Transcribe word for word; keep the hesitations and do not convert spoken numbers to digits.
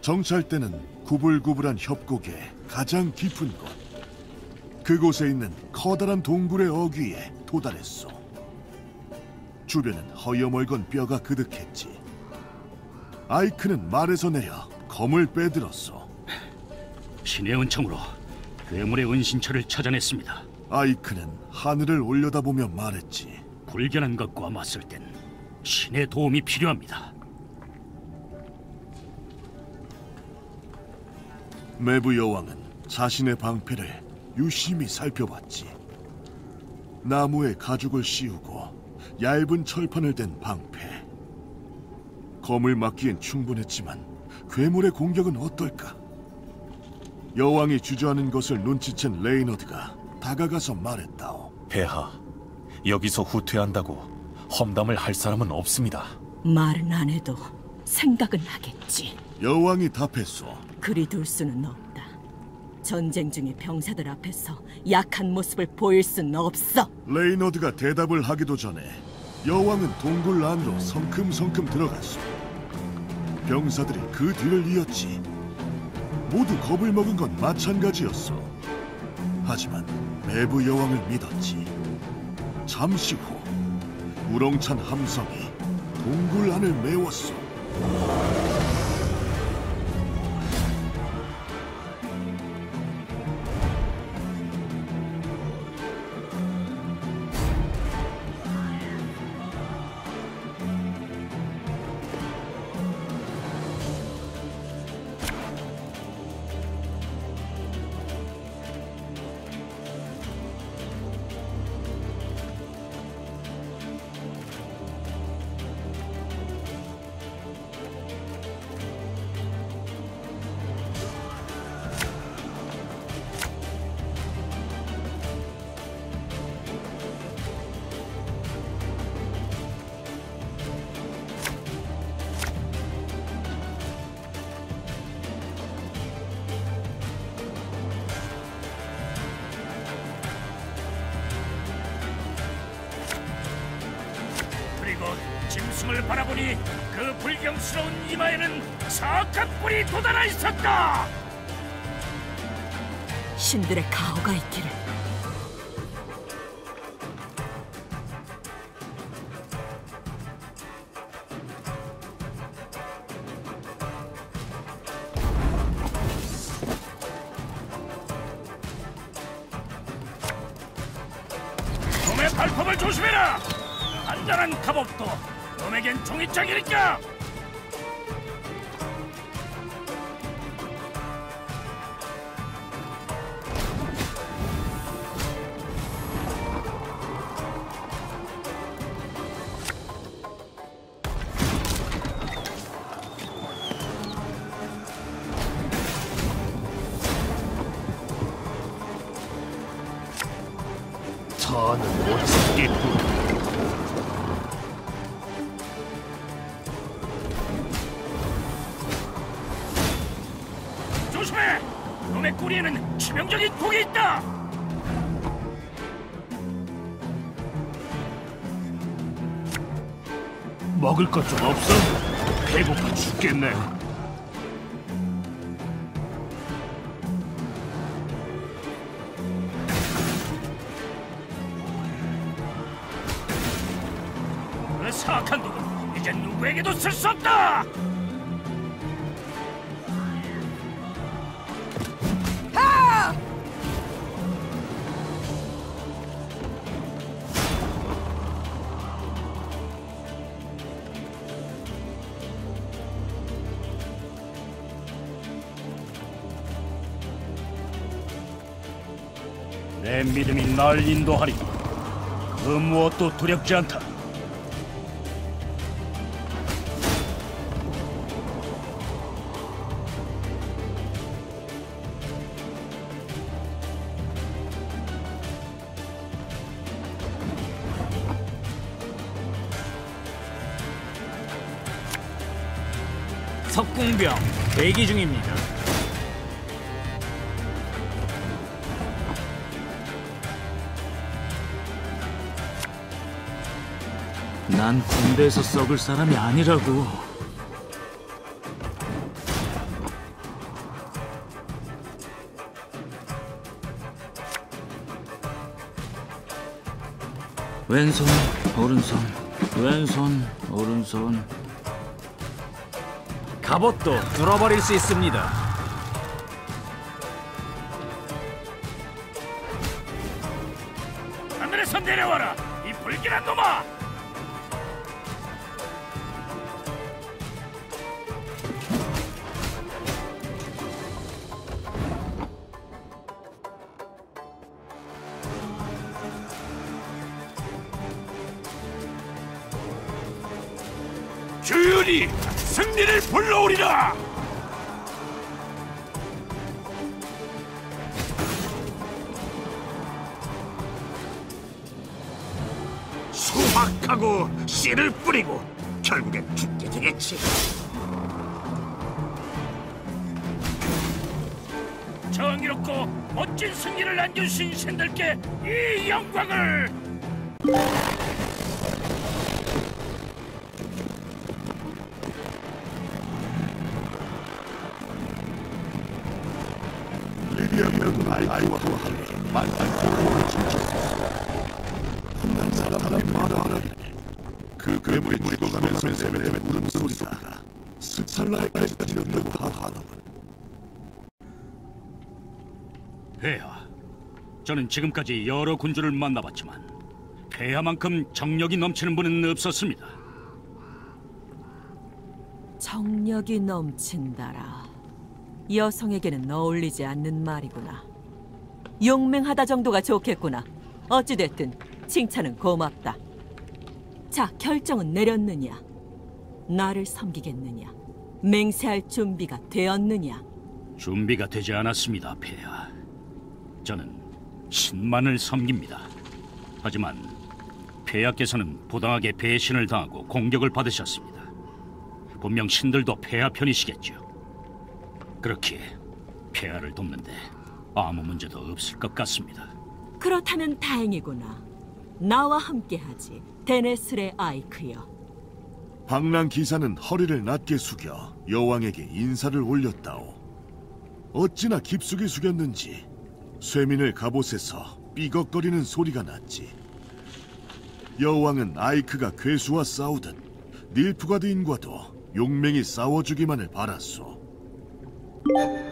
정찰대는 구불구불한 협곡의 가장 깊은 곳, 그곳에 있는 커다란 동굴의 어귀에 도달했소. 주변은 허여멀건 뼈가 그득했지. 아이크는 말에서 내려 검을 빼들었소. 신의 은총으로 괴물의 은신처를 찾아냈습니다. 아이크는 하늘을 올려다보며 말했지. 불견한 것과 맞설 땐 신의 도움이 필요합니다. 메부 여왕은 자신의 방패를 유심히 살펴봤지. 나무에 가죽을 씌우고 얇은 철판을 댄 방패. 검을 막기엔 충분했지만 괴물의 공격은 어떨까? 여왕이 주저하는 것을 눈치챈 레이너드가 다가가서 말했다오. 폐하, 여기서 후퇴한다고 험담을 할 사람은 없습니다. 말은 안 해도 생각은 하겠지. 여왕이 답했소. 그리 둘 수는 없다. 전쟁 중에 병사들 앞에서 약한 모습을 보일 순 없어. 레이너드가 대답을 하기도 전에 여왕은 동굴 안으로 성큼성큼 들어갔소. 병사들이 그 뒤를 이었지. 모두 겁을 먹은 건 마찬가지였어. 하지만 메부 여왕을 믿었지. 잠시 후 우렁찬 함성이 동굴 안을 메웠어. 짐승을 바라보니 그 불경스러운 이마에는 사악한 뿔이 돋아나 있었다. 신들의 가호가 있기를. 놈의 발톱을 조심해라. 단단한 갑옷도 놈에겐 종이짝이니까. 저는 못 참겠군. 조심해! 놈의 꼬리에는 치명적인 독이 있다! 먹을 것 좀 없어? 배고파 죽겠네. 그 사악한 독은 이제 누구에게도 쓸 수 없다! 내 믿음이 날 인도하리. 그 무엇도 두렵지 않다. 석궁병 대기 중입니다. 난 군대에서 썩을 사람이 아니라고. 왼손, 오른손, 왼손, 오른손. 갑옷도 뚫어버릴 수 있습니다. 하늘에서 내려와라, 이 불길한 놈아! 주윤이 승리를 불러오리라! 수확하고 씨를 뿌리고 결국엔 죽게 되겠지. 정의롭고 멋진 승리를 안겨주신 신들께 이 영광을! 리비아면 아이와 함께 만난 고로를 훔쳤어. 한 사람이 말하라니. 그 괴물이 죽어가면서 내뱉는 울음소리가 스찰라에까지 들렸다고 하더군. 폐하, 저는 지금까지 여러 군주를 만나봤지만 폐하만큼 정력이 넘치는 분은 없었습니다. 정력이 넘친다라. 여성에게는 어울리지 않는 말이구나. 용맹하다 정도가 좋겠구나. 어찌됐든 칭찬은 고맙다. 자, 결정은 내렸느냐? 나를 섬기겠느냐? 맹세할 준비가 되었느냐? 준비가 되지 않았습니다, 폐하. 저는 신만을 섬깁니다. 하지만 폐하께서는 부당하게 배신을 당하고 공격을 받으셨습니다. 분명 신들도 폐하 편이시겠죠. 그렇기에 폐하를 돕는데 아무 문제도 없을 것 같습니다. 그렇다면 다행이구나. 나와 함께하지, 데네스레 아이크여. 방랑 기사는 허리를 낮게 숙여 여왕에게 인사를 올렸다오. 어찌나 깊숙이 숙였는지 쇠민을 갑옷에서 삐걱거리는 소리가 났지. 여왕은 아이크가 괴수와 싸우듯 닐프가드인과도 용맹히 싸워주기만을 바랐소.